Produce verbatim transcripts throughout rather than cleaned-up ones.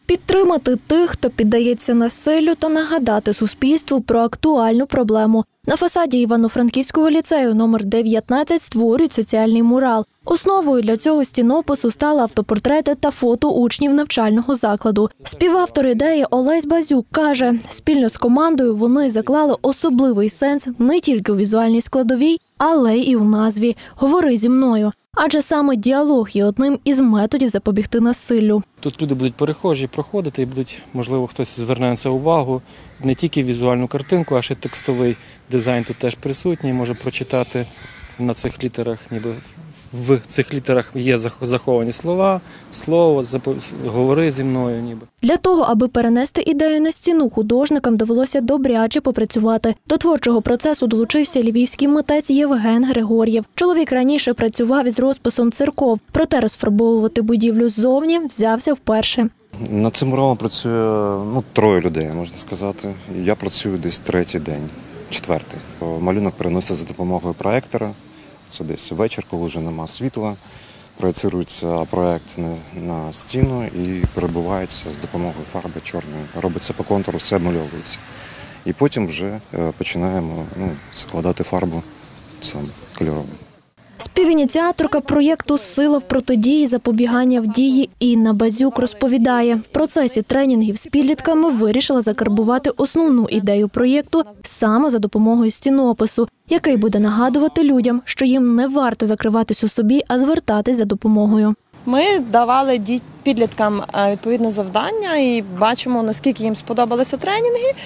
Підтримати тих, хто піддається насиллю, та нагадати суспільству про актуальну проблему. На фасаді Івано-Франківського ліцею номер дев'ятнадцять створюють соціальний мурал. Основою для цього стінопису стали автопортрети та фото учнів навчального закладу. Співавтор ідеї Олесь Базюк каже, спільно з командою вони заклали особливий сенс не тільки у візуальній складовій, але й у назві «Говори зі мною». Адже саме діалог є одним із методів запобігти насиллю. Тут люди будуть перехожі, проходити і будуть, можливо, хтось зверне на це увагу. Не тільки візуальну картинку, а ще текстовий дизайн тут теж присутній. Може прочитати на цих літерах, ніби в цих літерах є заховані слова, слово, говори зі мною ніби. Для того, аби перенести ідею на стіну, художникам довелося добряче попрацювати. До творчого процесу долучився львівський митець Євген Григор'єв. Чоловік раніше працював із розписом церков, проте розфарбовувати будівлю ззовні взявся вперше. Над цим муралом працює ну, троє людей, можна сказати. Я працюю десь третій день, четвертий. Малюнок переноситься за допомогою проектора. Це десь вечір, коли вже нема світла. Проєцирується проєкт на стіну і перебувається з допомогою фарби чорної. Робиться по контуру, все обмальовується. І потім вже починаємо ну, закладати фарбу саме кольорову. Співініціаторка проєкту «Сила в протидії запобігання в дії» Інна Базюк розповідає, в процесі тренінгів з підлітками вирішила закарбувати основну ідею проєкту саме за допомогою стінопису, який буде нагадувати людям, що їм не варто закриватись у собі, а звертатись за допомогою. Ми давали підліткам відповідне завдання і бачимо, наскільки їм сподобалися тренінги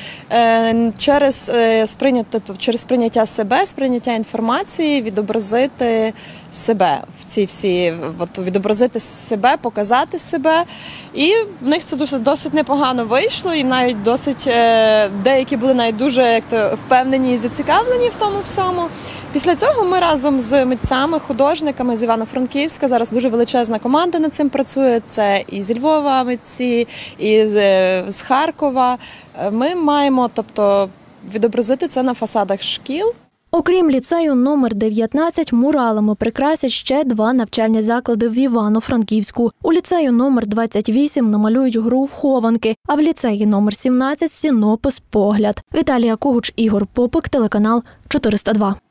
через сприйняття, через сприйняття себе, сприйняття інформації, відобразити себе в ці всі, от, відобразити себе, показати себе. І в них це досить, досить непогано вийшло, і навіть досить деякі були навіть дуже як то, впевнені і зацікавлені в тому всьому. Після цього ми разом з митцями, художниками з Івано-Франківська, зараз дуже величезна команда над цим працює, це і зі Львова митці, і з, з Харкова. Ми маємо, тобто, відобразити це на фасадах шкіл. Окрім ліцею номер дев'ятнадцять, муралами прикрасять ще два навчальні заклади в Івано-Франківську. У ліцею номер двадцять вісім намалюють гру в хованки, а в ліцеї номер сімнадцять – стінопис «Погляд». Віталія Когуч, Ігор Попик, телеканал чотириста два.